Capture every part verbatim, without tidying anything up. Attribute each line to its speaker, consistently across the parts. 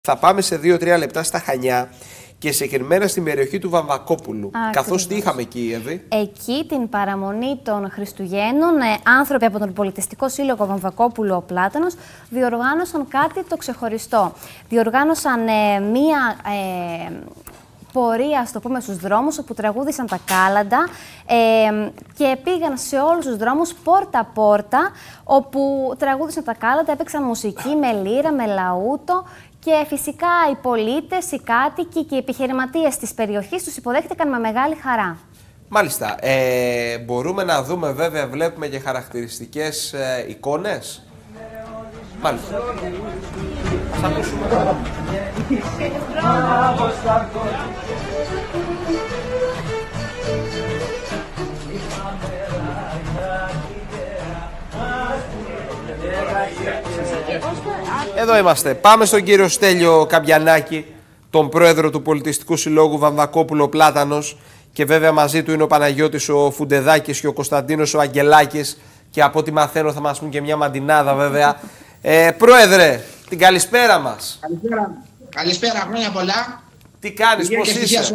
Speaker 1: Θα πάμε σε δύο τρία λεπτά στα Χανιά και συγκεκριμένα στην περιοχή του Βαμβακόπουλου. Καθώς τι είχαμε εκεί, Εύη?
Speaker 2: Εκεί την παραμονή των Χριστουγέννων, ε, άνθρωποι από τον Πολιτιστικό Σύλλογο Βαμβακόπουλου ο Πλάτανος διοργάνωσαν κάτι το ξεχωριστό. Διοργάνωσαν ε, μία ε, πορεία, στο πούμε, στους δρόμους, όπου τραγούδησαν τα κάλαντα ε, και πήγαν σε όλους τους δρόμους πόρτα-πόρτα, όπου τραγούδησαν τα κάλαντα, έπαιξαν μουσική με λύρα, με λαούτο. Και φυσικά οι πολίτες, οι κάτοικοι και οι επιχειρηματίες της περιοχής τους υποδέχτηκαν με μεγάλη χαρά.
Speaker 1: Μάλιστα. Ε, μπορούμε να δούμε, βέβαια, βλέπουμε και χαρακτηριστικές ε, εικόνες. Μάλιστα. Θα ακούσουμε. Εδώ είμαστε. Πάμε στον κύριο Στέλιο Καμπιανάκη, τον πρόεδρο του Πολιτιστικού Συλλόγου Βαμβακόπουλο Πλάτανος, και βέβαια μαζί του είναι ο Παναγιώτης ο Φουντεδάκης και ο Κωνσταντίνος ο Αγγελάκης, και από ό,τι μαθαίνω θα μας πούν και μια μαντινάδα βέβαια. Ε, πρόεδρε, την καλησπέρα μας.
Speaker 3: Καλησπέρα. Καλησπέρα, χρόνια πολλά.
Speaker 1: Τι κάνεις, πώς είσαι?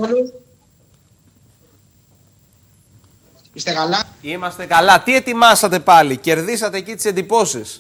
Speaker 3: Είστε καλά?
Speaker 1: Είμαστε καλά. Τι ετοιμάσατε πάλι? Κερδίσατε εκεί τις εντυπώσεις?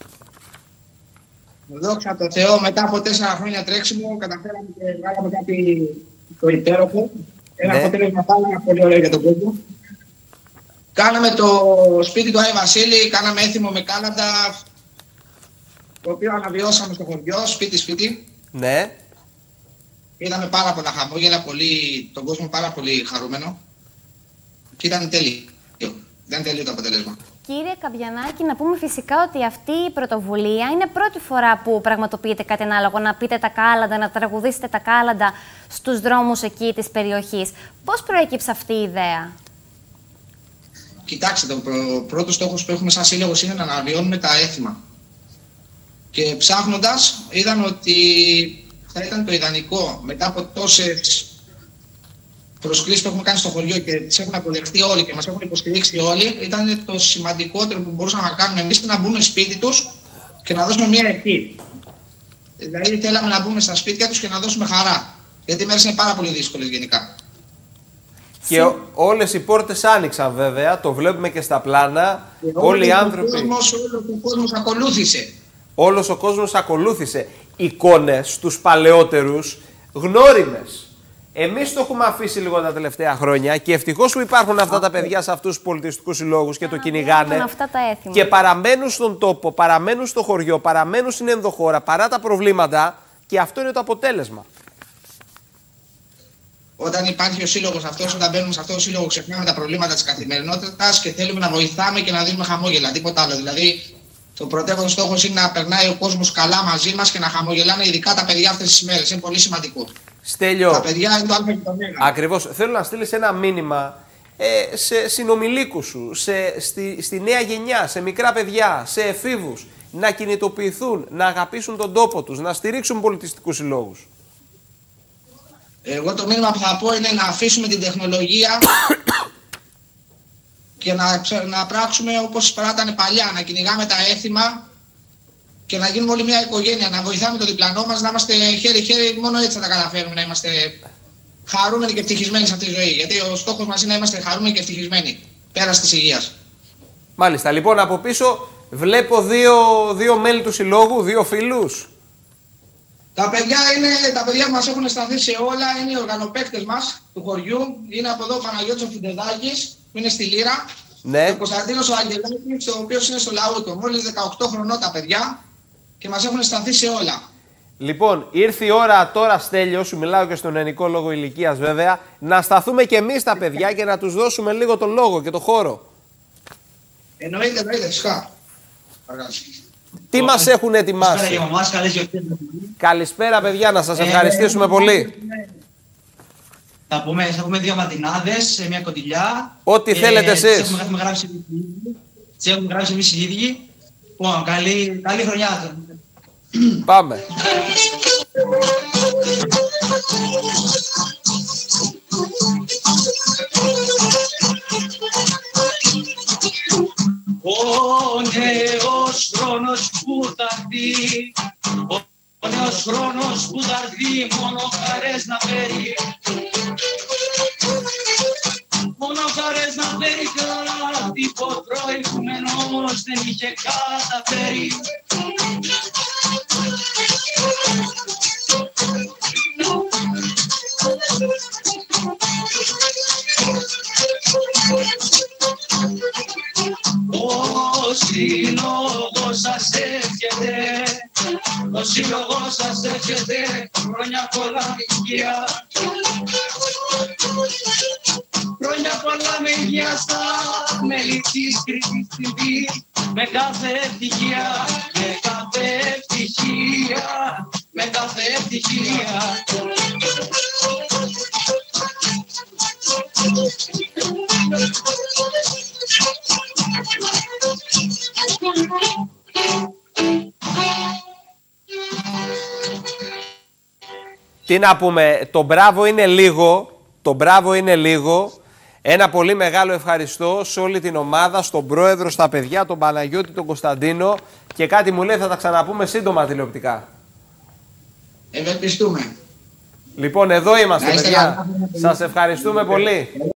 Speaker 3: Δόξα τω Θεώ, μετά από τέσσερα χρόνια τρέξιμο, καταφέραμε και βγάλαμε κάτι το υπέροχο. Ένα
Speaker 1: ναι.
Speaker 3: αποτέλεσμα πάρα πολύ ωραίο για τον κόσμο. Κάναμε το σπίτι του Άι Βασίλη, κάναμε έθιμο με κάλαντα, το οποίο αναβιώσαμε στο χωριό, σπίτι-σπίτι.
Speaker 1: Ναι.
Speaker 3: Είδαμε πάρα πολλά χαμόγελα, πολύ, τον κόσμο πάρα πολύ χαρούμενο. Και ήταν τέλειο. Ήταν τέλειο το αποτέλεσμα.
Speaker 2: Κύριε Καμπιανάκη, να πούμε φυσικά ότι αυτή η πρωτοβουλία είναι πρώτη φορά που πραγματοποιείτε κάτι ανάλογο, να πείτε τα κάλαντα, να τραγουδήσετε τα κάλαντα στους δρόμους εκεί της περιοχής. Πώς προέκυψε αυτή η ιδέα?
Speaker 3: Κοιτάξτε, το πρω... πρώτο στόχος που έχουμε σαν σύλλογος είναι να αναβιώνουμε τα έθιμα. Και ψάχνοντας, είδαμε ότι θα ήταν το ιδανικό μετά από τόσες προσκλήσεις που έχουμε κάνει στο χωριό και τις έχουν αποδεχτεί όλοι και μας έχουν υποστηρίξει όλοι, ήταν το σημαντικότερο που μπορούσαμε να κάνουμε εμείς, να μπούμε σπίτι τους και να δώσουμε μια ευχή. Δηλαδή θέλαμε να μπούμε στα σπίτια τους και να δώσουμε χαρά. Γιατί οι μέρες είναι πάρα πολύ δύσκολες γενικά.
Speaker 1: Και ο, όλες οι πόρτες άνοιξαν βέβαια, το βλέπουμε και στα πλάνα. Και όλοι οι άνθρωποι.
Speaker 3: Κόσμος, όλος ο κόσμος ακολούθησε.
Speaker 1: Όλος ο κόσμος ακολούθησε. Εικόνες στους παλαιότερους, γνώριμες. Εμείς το έχουμε αφήσει λίγο τα τελευταία χρόνια και ευτυχώς που υπάρχουν αυτά τα παιδιά σε αυτούς τους πολιτιστικούς συλλόγους και το κυνηγάνε.
Speaker 2: Αυτά τα έθιμα.
Speaker 1: Και παραμένουν στον τόπο, παραμένουν στο χωριό, παραμένουν στην ενδοχώρα παρά τα προβλήματα, και αυτό είναι το αποτέλεσμα.
Speaker 3: Όταν υπάρχει ο σύλλογος αυτός, όταν μπαίνουμε σε αυτό το σύλλογο, ξεχνάμε τα προβλήματα της καθημερινότητας και θέλουμε να βοηθάμε και να δίνουμε χαμόγελα. Τίποτα άλλο. Δηλαδή, το πρωτεύον στόχος είναι να περνάει ο κόσμος καλά μαζί μας και να χαμογελάνε, ειδικά τα παιδιά αυτές τις ημέρες. Είναι πολύ σημαντικό.
Speaker 1: Στέλιο,
Speaker 3: τα παιδιά είναι το άλφα και το μέγα.
Speaker 1: Ακριβώς. Θέλω να στείλεις ένα μήνυμα ε, σε συνομιλίκους σου, σε, στη, στη νέα γενιά, σε μικρά παιδιά, σε εφήβους, να κινητοποιηθούν, να αγαπήσουν τον τόπο τους, να στηρίξουν πολιτιστικούς συλλόγους.
Speaker 3: Εγώ το μήνυμα που θα πω είναι να αφήσουμε την τεχνολογία και να, να πράξουμε όπως πράτανε παλιά, να κυνηγάμε τα έθιμα και να γίνουμε όλοι μια οικογένεια, να βοηθάμε το διπλανό μας, να είμαστε χέρι-χέρι, μόνο έτσι θα τα καταφέρουμε, να είμαστε χαρούμενοι και ευτυχισμένοι σε αυτή τη ζωή. Γιατί ο στόχος μας είναι να είμαστε χαρούμενοι και ευτυχισμένοι, πέρας της υγείας.
Speaker 1: Μάλιστα. Λοιπόν, από πίσω βλέπω δύο, δύο μέλη του συλλόγου, δύο φίλους.
Speaker 3: Τα παιδιά, είναι, τα παιδιά που μας έχουν σταθεί σε όλα είναι οι οργανοπαίκτες μας του χωριού. Είναι από εδώ ο Παναγιώτης ο Φουντεδάκης, που είναι στη Λύρα.
Speaker 1: Ναι.
Speaker 3: Ο Κωνσταντίνος ο Αγγελάκης, ο οποίος είναι στο Λαούτο. Μόλις δεκαοκτώ χρονών τα παιδιά και μας έχουν σταθεί σε όλα.
Speaker 1: Λοιπόν, ήρθε η ώρα τώρα, Στέλιο, σου μιλάω και στον ελληνικό λόγο ηλικίας βέβαια, να σταθούμε και εμείς τα παιδιά και να τους δώσουμε λίγο τον λόγο και τον χώρο.
Speaker 3: Εννοείται, εννοείται, φυσικά.
Speaker 1: Τι μας έχουν ετοιμάσει? Καλησπέρα, παιδιά, να σας ευχαριστήσουμε πολύ.
Speaker 4: Θα πούμε, θα πούμε δύο ματινάδες σε μια κοντιλιά.
Speaker 1: Ό,τι ε, θέλετε εσείς.
Speaker 4: Τις έχουμε γράψει, τις έχουμε γράψει εμείς οι ίδιοι. Λοιπόν, καλή, καλή χρονιά.
Speaker 1: Πάμε.
Speaker 4: Ο νέος χρόνος που θα έρθει, ο νέος χρόνος που θα έρθει μόνο χαρές να φέρει. Μόνο χαρές να φέρει, κάτι προηγουμένως δεν είχε καταφέρει. Ο σύλλογος σας εύχεται, ο σύλλογος σας εύχεται χρόνια πολλά υγεία. Χρόνια πολλά με υγεία στα μέλη της Κρήτης τι βι, με κάθε ευτυχία, με κάθε ευτυχία, με κάθε ευτυχία.
Speaker 1: Τι να πούμε, το μπράβο είναι λίγο, το μπράβο είναι λίγο. Ένα πολύ μεγάλο ευχαριστώ σε όλη την ομάδα, στον πρόεδρο, στα παιδιά, τον Παναγιώτη, τον Κωνσταντίνο, και κάτι μου λέει θα τα ξαναπούμε σύντομα τηλεοπτικά.
Speaker 3: Ευελπιστούμε.
Speaker 1: Λοιπόν, εδώ είμαστε, παιδιά. Σας ευχαριστούμε πολύ.